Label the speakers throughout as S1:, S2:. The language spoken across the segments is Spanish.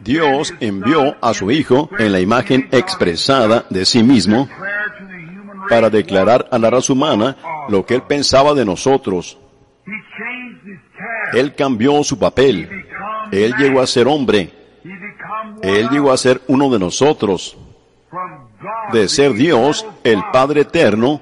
S1: Dios envió a su Hijo en la imagen expresada de sí mismo para declarar a la raza humana lo que Él pensaba de nosotros. Él cambió su papel. Él llegó a ser hombre. Él llegó a ser uno de nosotros. De ser Dios, el Padre eterno,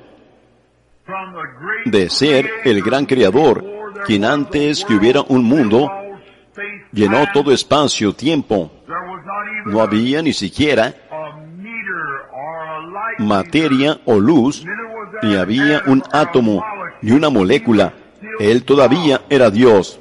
S1: de ser el gran Creador, quien antes que hubiera un mundo, llenó todo espacio, tiempo. No había ni siquiera materia o luz, ni había un átomo, ni una molécula. Él todavía era Dios.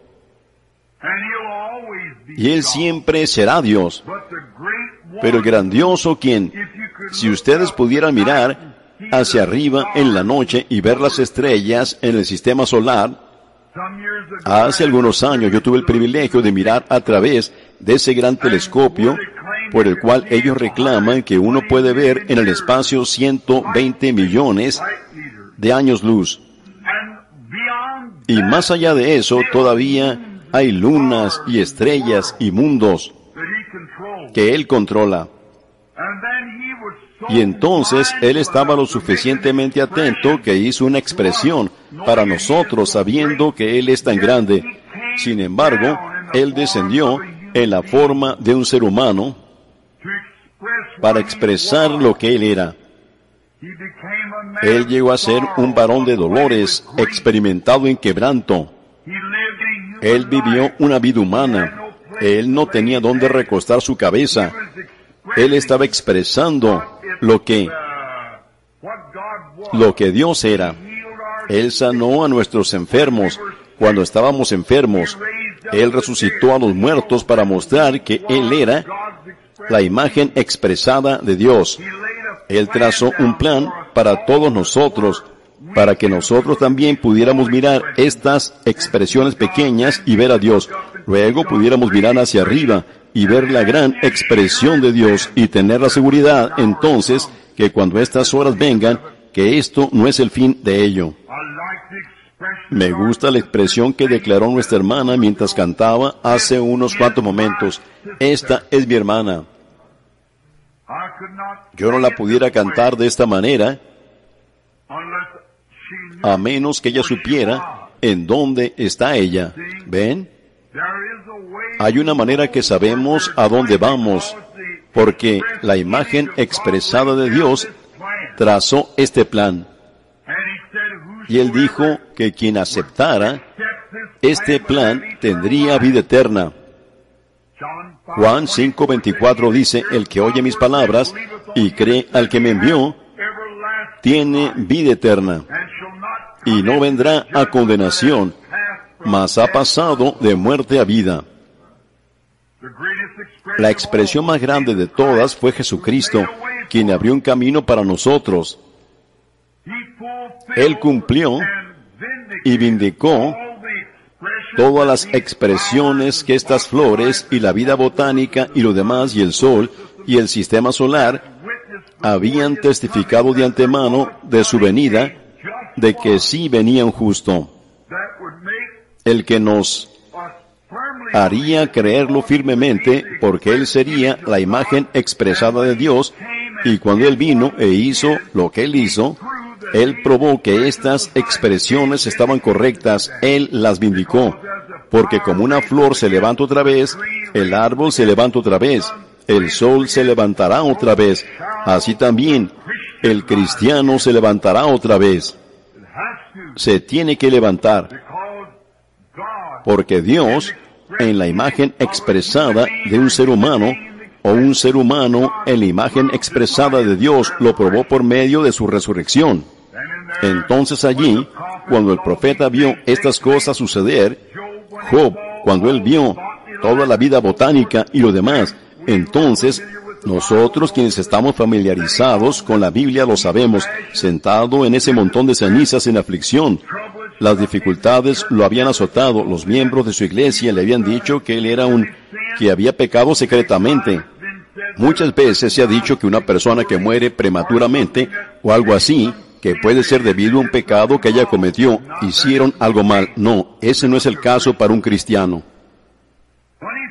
S1: Y Él siempre será Dios. Pero el grandioso quien, si ustedes pudieran mirar hacia arriba en la noche y ver las estrellas en el sistema solar, hace algunos años yo tuve el privilegio de mirar a través de ese gran telescopio por el cual ellos reclaman que uno puede ver en el espacio 120 millones de años luz. Y más allá de eso, todavía hay lunas y estrellas y mundos que Él controla. Y entonces Él estaba lo suficientemente atento que hizo una expresión para nosotros, sabiendo que Él es tan grande. Sin embargo, Él descendió en la forma de un ser humano para expresar lo que Él era. Él llegó a ser un varón de dolores, experimentado en quebranto. Él vivió una vida humana. Él no tenía dónde recostar su cabeza. Él estaba expresando lo que Dios era. Él sanó a nuestros enfermos cuando estábamos enfermos. Él resucitó a los muertos para mostrar que Él era la imagen expresada de Dios. Él trazó un plan para todos nosotros, para que nosotros también pudiéramos mirar estas expresiones pequeñas y ver a Dios. Luego pudiéramos mirar hacia arriba y ver la gran expresión de Dios y tener la seguridad entonces que cuando estas horas vengan, que esto no es el fin de ello. Me gusta la expresión que declaró nuestra hermana mientras cantaba hace unos cuantos momentos. Esta es mi hermana. Yo no la pudiera cantar de esta manera a menos que ella supiera en dónde está ella. ¿Ven? Hay una manera que sabemos a dónde vamos, porque la imagen expresada de Dios trazó este plan. Y Él dijo que quien aceptara este plan tendría vida eterna. Juan 5:24 dice, el que oye mis palabras y cree al que me envió, tiene vida eterna, y no vendrá a condenación, mas ha pasado de muerte a vida. La expresión más grande de todas fue Jesucristo, quien abrió un camino para nosotros. Él cumplió y vindicó todas las expresiones que estas flores y la vida botánica y lo demás y el sol y el sistema solar habían testificado de antemano de su venida, de que sí venía un justo, el que nos haría creerlo firmemente, porque Él sería la imagen expresada de Dios, y cuando Él vino e hizo lo que Él hizo, Él probó que estas expresiones estaban correctas, Él las vindicó, porque como una flor se levanta otra vez, el árbol se levanta otra vez, el sol se levantará otra vez, así también el cristiano se levantará otra vez. Se tiene que levantar, porque Dios, en la imagen expresada de un ser humano, o un ser humano en la imagen expresada de Dios, lo probó por medio de su resurrección. Entonces allí, cuando el profeta vio estas cosas suceder, Job, cuando él vio toda la vida botánica y lo demás, entonces nosotros quienes estamos familiarizados con la Biblia lo sabemos, sentado en ese montón de cenizas en aflicción. Las dificultades lo habían azotado, los miembros de su iglesia le habían dicho que él era que había pecado secretamente. Muchas veces se ha dicho que una persona que muere prematuramente o algo así, que puede ser debido a un pecado que ella cometió, hicieron algo mal. No, ese no es el caso para un cristiano.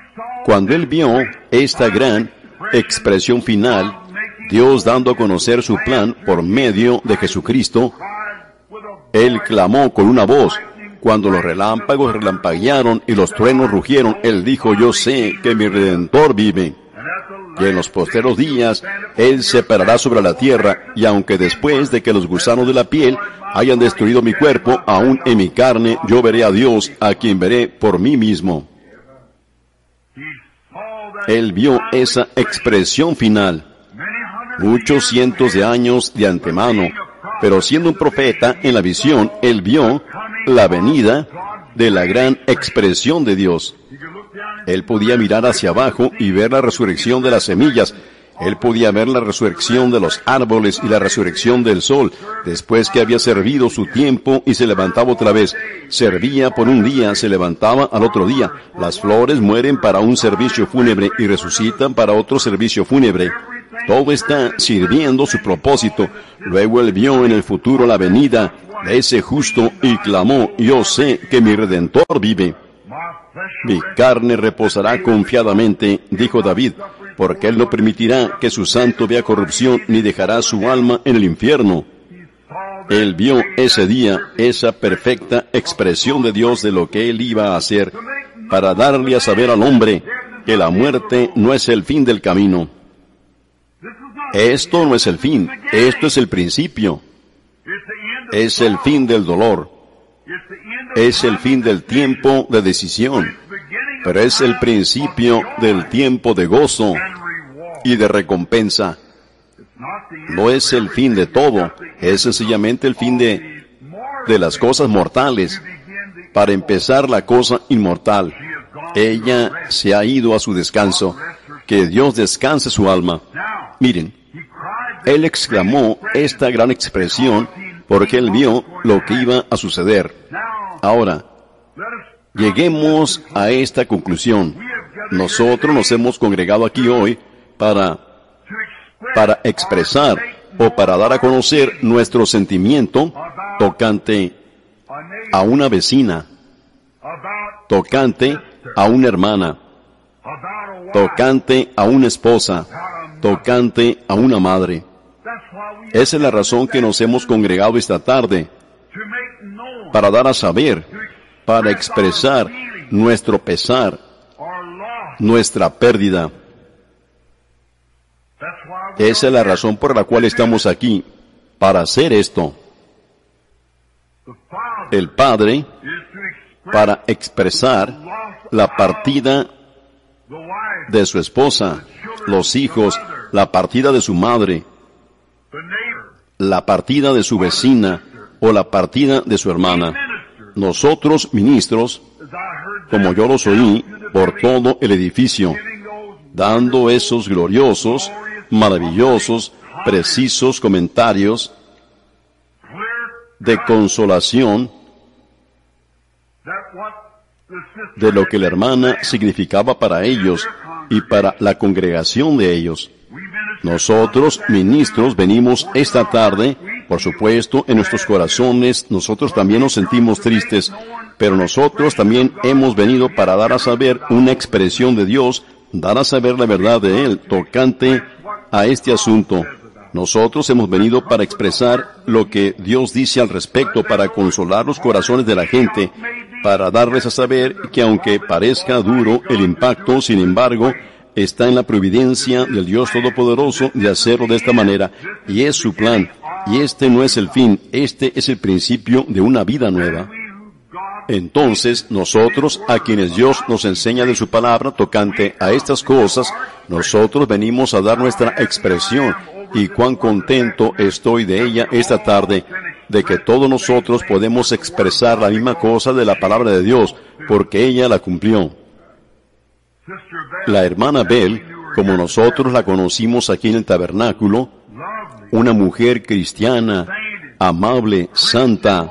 S1: Cuando él vio esta gran expresión final, Dios dando a conocer su plan por medio de Jesucristo, él clamó con una voz. Cuando los relámpagos relampaguearon y los truenos rugieron, él dijo: yo sé que mi Redentor vive. Y en los posteros días, él se parará sobre la tierra, y aunque después de que los gusanos de la piel hayan destruido mi cuerpo, aún en mi carne yo veré a Dios, a quien veré por mí mismo. Él vio esa expresión final, muchos cientos de años de antemano, pero siendo un profeta en la visión, él vio la venida de la gran expresión de Dios. Él podía mirar hacia abajo y ver la resurrección de las semillas. Él podía ver la resurrección de los árboles y la resurrección del sol, después que había servido su tiempo y se levantaba otra vez. Servía por un día, se levantaba al otro día. Las flores mueren para un servicio fúnebre y resucitan para otro servicio fúnebre. Todo está sirviendo su propósito. Luego él vio en el futuro la venida de ese justo y clamó: yo sé que mi Redentor vive. Mi carne reposará confiadamente, dijo David, porque él no permitirá que su santo vea corrupción, ni dejará su alma en el infierno. Él vio ese día, esa perfecta expresión de Dios de lo que él iba a hacer, para darle a saber al hombre que la muerte no es el fin del camino. Esto no es el fin, esto es el principio. Es el fin del dolor. Es el fin del tiempo de decisión. Pero es el principio del tiempo de gozo y de recompensa. No es el fin de todo, es sencillamente el fin de las cosas mortales, para empezar la cosa inmortal. Ella se ha ido a su descanso. Que Dios descanse su alma. Miren, él exclamó esta gran expresión porque él vio lo que iba a suceder. Ahora, lleguemos a esta conclusión. Nosotros nos hemos congregado aquí hoy para expresar o para dar a conocer nuestro sentimiento tocante a una vecina, tocante a una hermana, tocante a una esposa, tocante a una madre. Esa es la razón que nos hemos congregado esta tarde, para dar a saber, para expresar nuestro pesar, nuestra pérdida. Esa es la razón por la cual estamos aquí, para hacer esto. El Padre, para expresar la partida de su esposa, los hijos, la partida de su madre, la partida de su vecina o la partida de su hermana. Nosotros, ministros, como yo los oí, por todo el edificio, dando esos gloriosos, maravillosos, precisos comentarios de consolación de lo que la hermana significaba para ellos y para la congregación de ellos. Nosotros, ministros, venimos esta tarde, por supuesto, en nuestros corazones, nosotros también nos sentimos tristes, pero nosotros también hemos venido para dar a saber una expresión de Dios, dar a saber la verdad de Él, tocante a este asunto. Nosotros hemos venido para expresar lo que Dios dice al respecto, para consolar los corazones de la gente, para darles a saber que aunque parezca duro el impacto, sin embargo, está en la providencia del Dios Todopoderoso de hacerlo de esta manera, y es su plan, y este no es el fin, este es el principio de una vida nueva. Entonces, nosotros, a quienes Dios nos enseña de su palabra tocante a estas cosas, nosotros venimos a dar nuestra expresión, y cuán contento estoy de ella esta tarde, de que todos nosotros podemos expresar la misma cosa de la palabra de Dios, porque ella la cumplió. La hermana Bell, como nosotros la conocimos aquí en el tabernáculo, una mujer cristiana, amable, santa.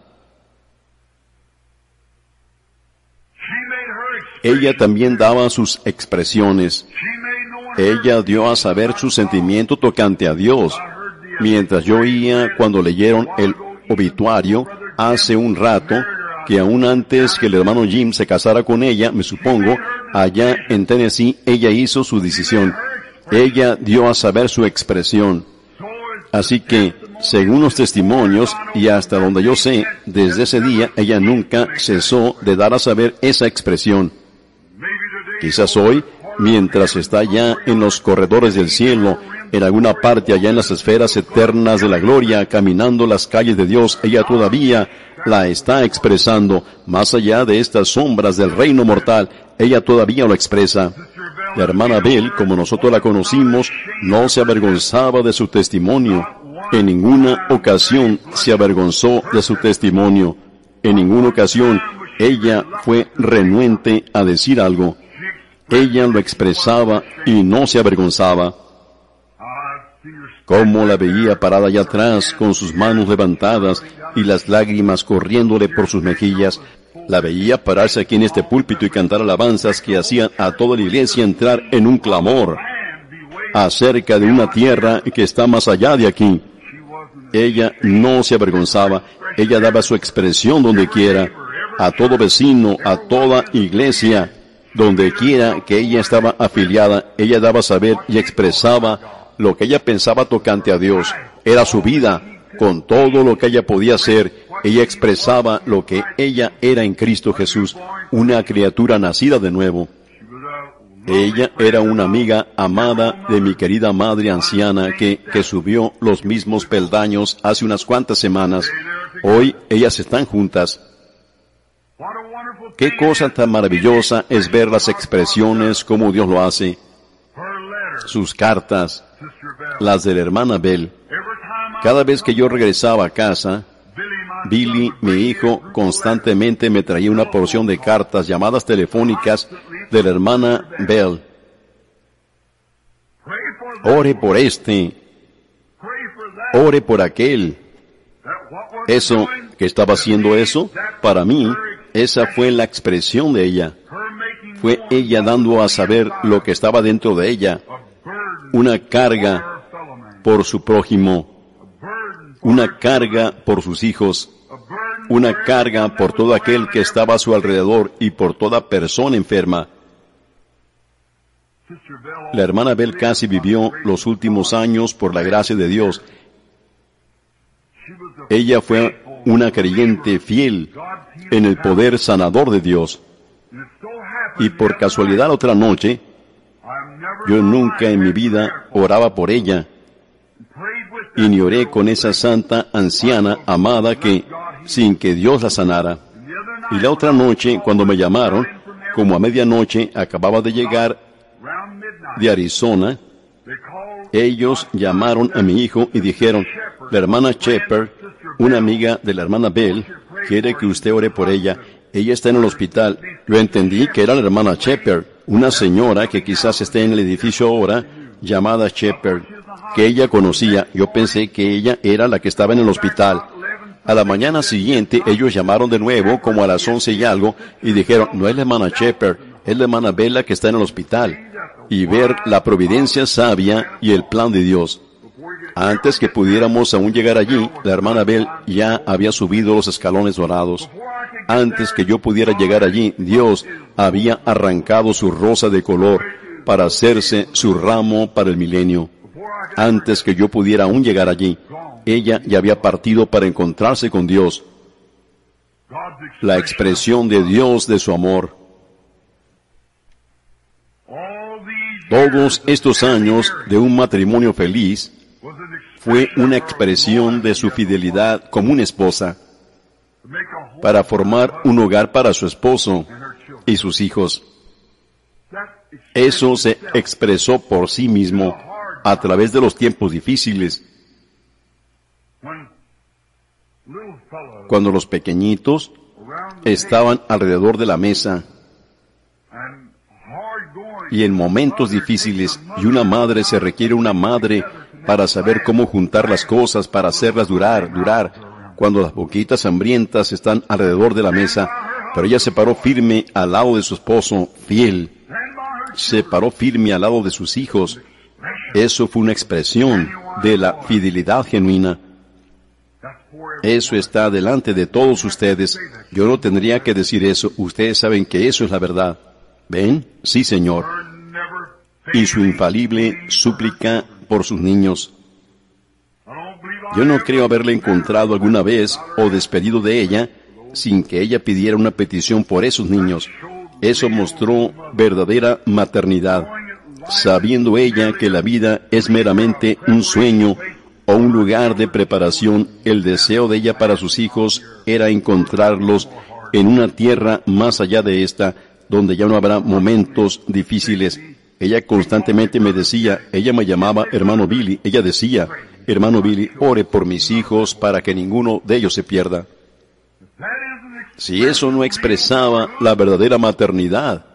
S1: Ella también daba sus expresiones. Ella dio a saber su sentimiento tocante a Dios. Mientras yo oía cuando leyeron el obituario hace un rato, que aún antes que el hermano Jim se casara con ella, me supongo, allá en Tennessee, ella hizo su decisión. Ella dio a saber su expresión. Así que, según los testimonios, y hasta donde yo sé, desde ese día ella nunca cesó de dar a saber esa expresión. Quizás hoy, mientras está ya en los corredores del cielo, en alguna parte allá en las esferas eternas de la gloria, caminando las calles de Dios, ella todavía la está expresando, más allá de estas sombras del reino mortal, ella todavía lo expresa. La hermana Bell, como nosotros la conocimos, no se avergonzaba de su testimonio. En ninguna ocasión se avergonzó de su testimonio. En ninguna ocasión ella fue renuente a decir algo. Ella lo expresaba y no se avergonzaba. Cómo la veía parada allá atrás, con sus manos levantadas y las lágrimas corriéndole por sus mejillas. La veía pararse aquí en este púlpito y cantar alabanzas que hacían a toda la iglesia entrar en un clamor acerca de una tierra que está más allá de aquí. Ella no se avergonzaba, ella daba su expresión donde quiera, a todo vecino, a toda iglesia, donde quiera que ella estaba afiliada, ella daba a saber y expresaba lo que ella pensaba tocante a Dios. Era su vida, con todo lo que ella podía hacer. Ella expresaba lo que ella era en Cristo Jesús, una criatura nacida de nuevo. Ella era una amiga amada de mi querida madre anciana que subió los mismos peldaños hace unas cuantas semanas. Hoy ellas están juntas. Qué cosa tan maravillosa es ver las expresiones como Dios lo hace. Sus cartas, las de la hermana Bell. Cada vez que yo regresaba a casa, Billy, mi hijo, constantemente me traía una porción de cartas, llamadas telefónicas de la hermana Bell. Ore por este, ore por aquel. Eso, que estaba haciendo eso, para mí, esa fue la expresión de ella. Fue ella dando a saber lo que estaba dentro de ella. Una carga por su prójimo. Una carga por sus hijos. Una carga por todo aquel que estaba a su alrededor y por toda persona enferma. La hermana Bell casi vivió los últimos años por la gracia de Dios. Ella fue una creyente fiel en el poder sanador de Dios. Y por casualidad otra noche, yo nunca en mi vida oraba por ella. Y ni oré con esa santa anciana amada que, sin que Dios la sanara. Y la otra noche, cuando me llamaron, como a medianoche, acababa de llegar de Arizona, ellos llamaron a mi hijo y dijeron, la hermana Shepard, una amiga de la hermana Bell, quiere que usted ore por ella. Ella está en el hospital. Yo entendí que era la hermana Shepard, una señora que quizás esté en el edificio ahora, llamada Shepard, que ella conocía. Yo pensé que ella era la que estaba en el hospital. A la mañana siguiente, ellos llamaron de nuevo, como a las 11 y algo, y dijeron, no es la hermana Shepard, es la hermana Bella que está en el hospital. Y ver la providencia sabia y el plan de Dios. Antes que pudiéramos aún llegar allí, la hermana Bell ya había subido los escalones dorados. Antes que yo pudiera llegar allí, Dios había arrancado su rosa de color para hacerse su ramo para el milenio. Antes que yo pudiera aún llegar allí, ella ya había partido para encontrarse con Dios. La expresión de Dios de su amor. Todos estos años de un matrimonio feliz fue una expresión de su fidelidad como una esposa para formar un hogar para su esposo y sus hijos. Eso se expresó por sí mismo a través de los tiempos difíciles. Cuando los pequeñitos estaban alrededor de la mesa y en momentos difíciles, y una madre se requiere una madre para saber cómo juntar las cosas, para hacerlas durar, cuando las boquitas hambrientas están alrededor de la mesa, pero ella se paró firme al lado de su esposo, fiel, se paró firme al lado de sus hijos. Eso fue una expresión de la fidelidad genuina. Eso está delante de todos ustedes. Yo no tendría que decir eso, ustedes saben que eso es la verdad. ¿Ven? Sí, Señor. Y su infalible súplica por sus niños. Yo no creo haberle encontrado alguna vez o despedido de ella sin que ella pidiera una petición por esos niños. Eso mostró verdadera maternidad, sabiendo ella que la vida es meramente un sueño o un lugar de preparación. El deseo de ella para sus hijos era encontrarlos en una tierra más allá de esta, donde ya no habrá momentos difíciles. Ella constantemente me decía, ella me llamaba hermano Billy, ella decía, hermano Billy, ore por mis hijos para que ninguno de ellos se pierda. Si eso no expresaba la verdadera maternidad,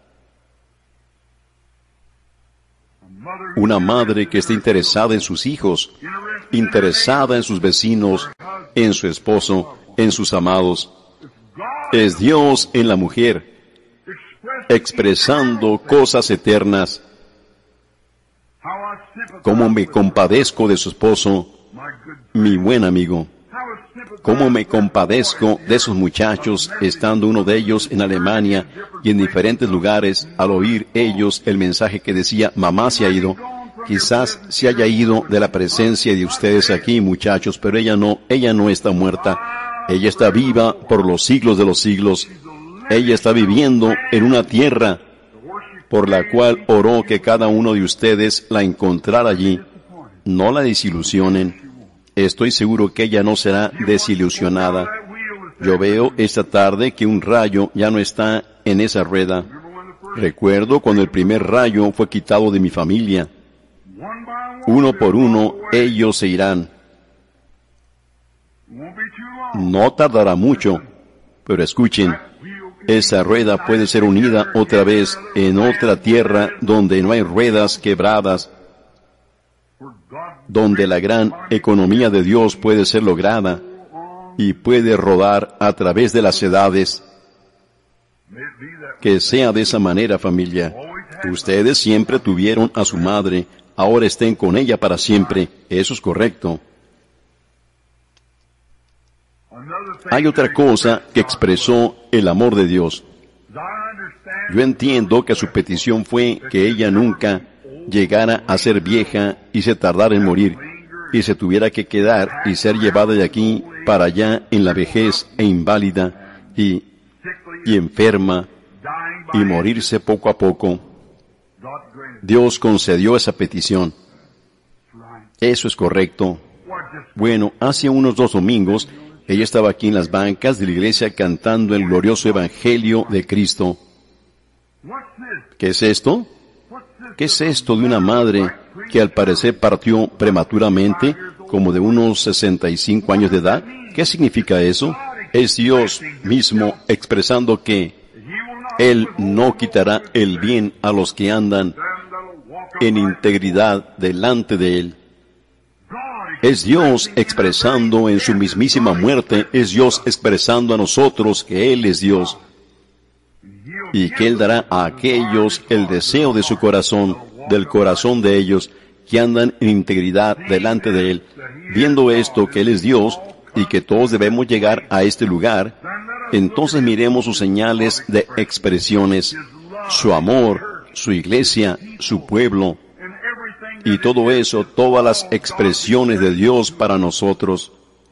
S1: una madre que esté interesada en sus hijos, interesada en sus vecinos, en su esposo, en sus amados, es Dios en la mujer, expresando cosas eternas. Cómo me compadezco de su esposo, mi buen amigo. Cómo me compadezco de esos muchachos, estando uno de ellos en Alemania y en diferentes lugares, al oír ellos el mensaje que decía, mamá se ha ido. Quizás se haya ido de la presencia de ustedes aquí, muchachos, pero ella no está muerta. Ella está viva por los siglos de los siglos. Ella está viviendo en una tierra por la cual oró que cada uno de ustedes la encontrara allí. No la desilusionen. Estoy seguro que ella no será desilusionada. Yo veo esta tarde que un rayo ya no está en esa rueda. Recuerdo cuando el primer rayo fue quitado de mi familia. Uno por uno, ellos se irán. No tardará mucho, pero escuchen, esa rueda puede ser unida otra vez en otra tierra donde no hay ruedas quebradas, donde la gran economía de Dios puede ser lograda y puede rodar a través de las edades. Que sea de esa manera, familia. Ustedes siempre tuvieron a su madre, ahora estén con ella para siempre. Eso es correcto. Hay otra cosa que expresó el amor de Dios. Yo entiendo que su petición fue que ella nunca llegara a ser vieja y se tardara en morir, y se tuviera que quedar y ser llevada de aquí para allá en la vejez e inválida y enferma y morirse poco a poco. Dios concedió esa petición. Eso es correcto. Bueno, hace unos 2 domingos, ella estaba aquí en las bancas de la iglesia cantando el glorioso Evangelio de Cristo. ¿Qué es esto? ¿Qué es esto de una madre que al parecer partió prematuramente, como de unos 65 años de edad? ¿Qué significa eso? Es Dios mismo expresando que Él no quitará el bien a los que andan en integridad delante de Él. Es Dios expresando en su mismísima muerte, es Dios expresando a nosotros que Él es Dios y que Él dará a aquellos el deseo de su corazón, del corazón de ellos que andan en integridad delante de Él. Viendo esto, que Él es Dios y que todos debemos llegar a este lugar, entonces miremos sus señales de expresiones, su amor, su iglesia, su pueblo, y todo eso, todas las expresiones de Dios para nosotros.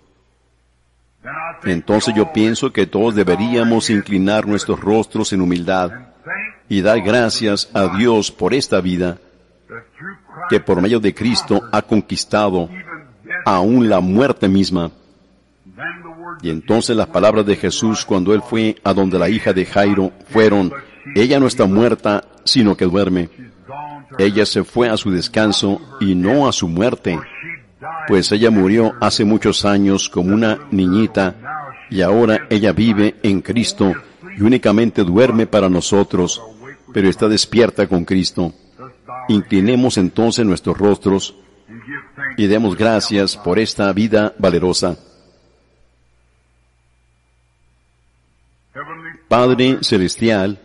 S1: Entonces yo pienso que todos deberíamos inclinar nuestros rostros en humildad y dar gracias a Dios por esta vida que por medio de Cristo ha conquistado aún la muerte misma. Y entonces las palabras de Jesús cuando Él fue a donde la hija de Jairo fueron, ella no está muerta, sino que duerme. Ella se fue a su descanso y no a su muerte, pues ella murió hace muchos años como una niñita y ahora ella vive en Cristo y únicamente duerme para nosotros, pero está despierta con Cristo. Inclinemos entonces nuestros rostros y demos gracias por esta vida valerosa. Padre Celestial,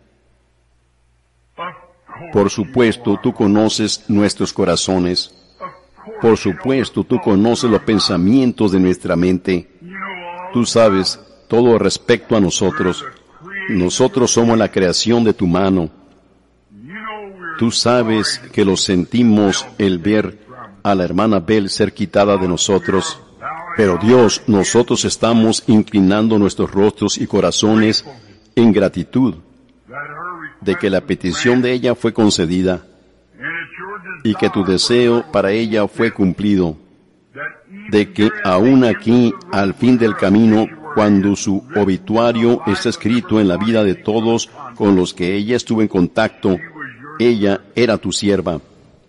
S1: por supuesto, tú conoces nuestros corazones. Por supuesto, tú conoces los pensamientos de nuestra mente. Tú sabes todo respecto a nosotros. Nosotros somos la creación de tu mano. Tú sabes que lo sentimos el ver a la hermana Bell ser quitada de nosotros. Pero Dios, nosotros estamos inclinando nuestros rostros y corazones en gratitud de que la petición de ella fue concedida y que tu deseo para ella fue cumplido, de que aún aquí, al fin del camino, cuando su obituario está escrito en la vida de todos con los que ella estuvo en contacto, ella era tu sierva.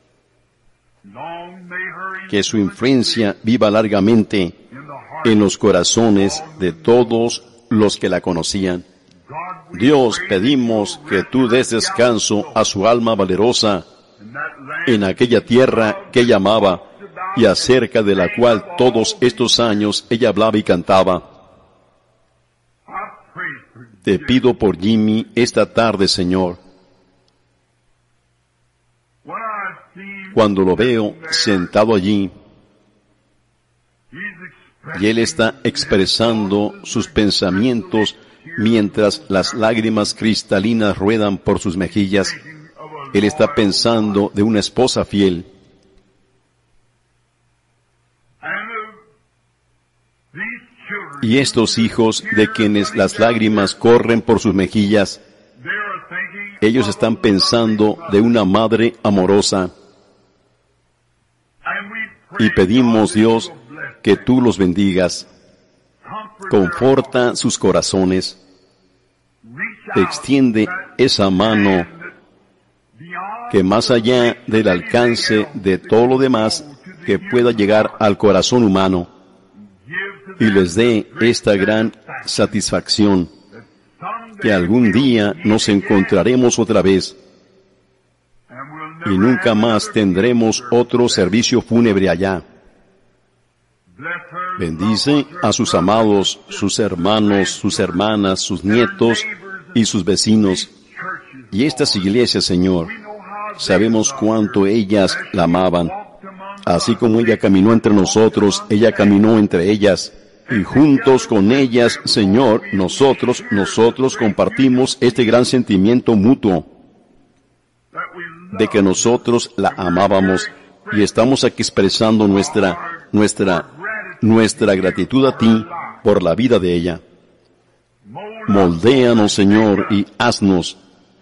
S1: Que su influencia viva largamente en los corazones de todos los que la conocían. Dios, pedimos que tú des descanso a su alma valerosa en aquella tierra que ella amaba y acerca de la cual todos estos años ella hablaba y cantaba. Te pido por Jimmy esta tarde, Señor. Cuando lo veo sentado allí, y él está expresando sus pensamientos mientras las lágrimas cristalinas ruedan por sus mejillas, él está pensando de una esposa fiel. Y estos hijos de quienes las lágrimas corren por sus mejillas, ellos están pensando de una madre amorosa. Y pedimos, Dios, que tú los bendigas. Conforta sus corazones. Extiende esa mano que más allá del alcance de todo lo demás que pueda llegar al corazón humano y les dé esta gran satisfacción que algún día nos encontraremos otra vez y nunca más tendremos otro servicio fúnebre allá. Bendice a sus amados, sus hermanos, sus hermanas, sus nietos y sus vecinos. Y estas iglesias, Señor, sabemos cuánto ellas la amaban. Así como ella caminó entre nosotros, ella caminó entre ellas. Y juntos con ellas, Señor, nosotros compartimos este gran sentimiento mutuo de que nosotros la amábamos y estamos aquí expresando nuestra gratitud a ti por la vida de ella. Moldéanos, Señor, y haznos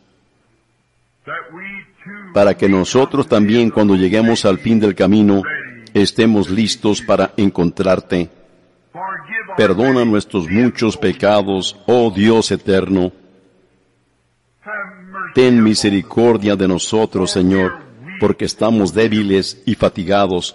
S1: para que nosotros también, cuando lleguemos al fin del camino, estemos listos para encontrarte. Perdona nuestros muchos pecados, oh Dios eterno. Ten misericordia de nosotros, Señor, porque estamos débiles y fatigados.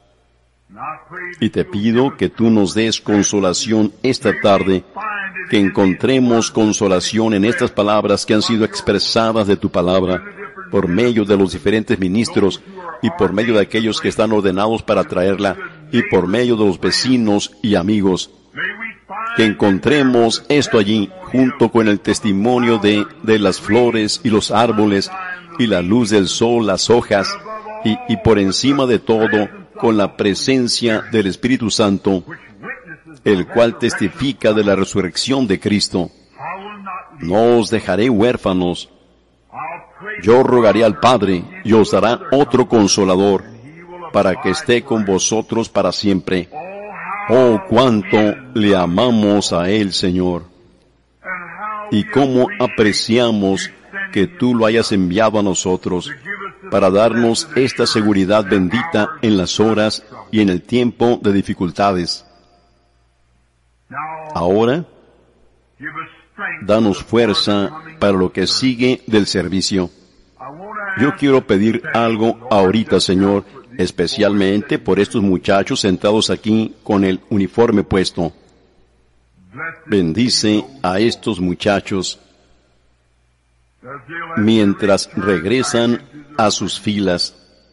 S1: Y te pido que tú nos des consolación esta tarde, que encontremos consolación en estas palabras que han sido expresadas de tu palabra, por medio de los diferentes ministros y por medio de aquellos que están ordenados para traerla y por medio de los vecinos y amigos. Que encontremos esto allí, junto con el testimonio de las flores y los árboles y la luz del sol, las hojas, y por encima de todo, con la presencia del Espíritu Santo, el cual testifica de la resurrección de Cristo. No os dejaré huérfanos. Yo rogaré al Padre y os dará otro consolador, para que esté con vosotros para siempre. Oh, cuánto le amamos a Él, Señor. Y cómo apreciamos que tú lo hayas enviado a nosotros, para darnos esta seguridad bendita en las horas y en el tiempo de dificultades. Ahora, danos fuerza para lo que sigue del servicio. Yo quiero pedir algo ahorita, Señor, especialmente por estos muchachos sentados aquí con el uniforme puesto. Bendice a estos muchachos mientras regresan a sus filas.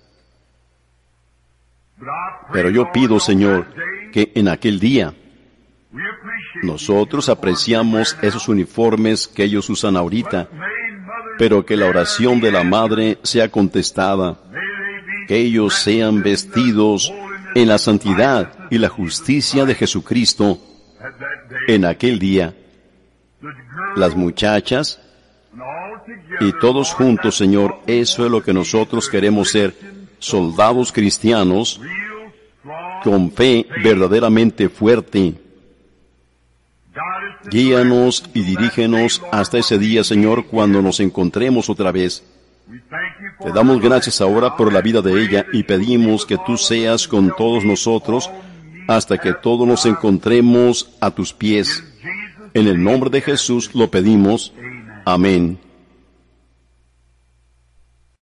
S1: Pero yo pido, Señor, que en aquel día nosotros apreciamos esos uniformes que ellos usan ahorita, pero que la oración de la Madre sea contestada, que ellos sean vestidos en la santidad y la justicia de Jesucristo en aquel día, las muchachas, y todos juntos, Señor, eso es lo que nosotros queremos ser, soldados cristianos, con fe verdaderamente fuerte. Guíanos y dirígenos hasta ese día, Señor, cuando nos encontremos otra vez. Te damos gracias ahora por la vida de ella y pedimos que tú seas con todos nosotros hasta que todos nos encontremos a tus pies. En el nombre de Jesús lo pedimos. Amén.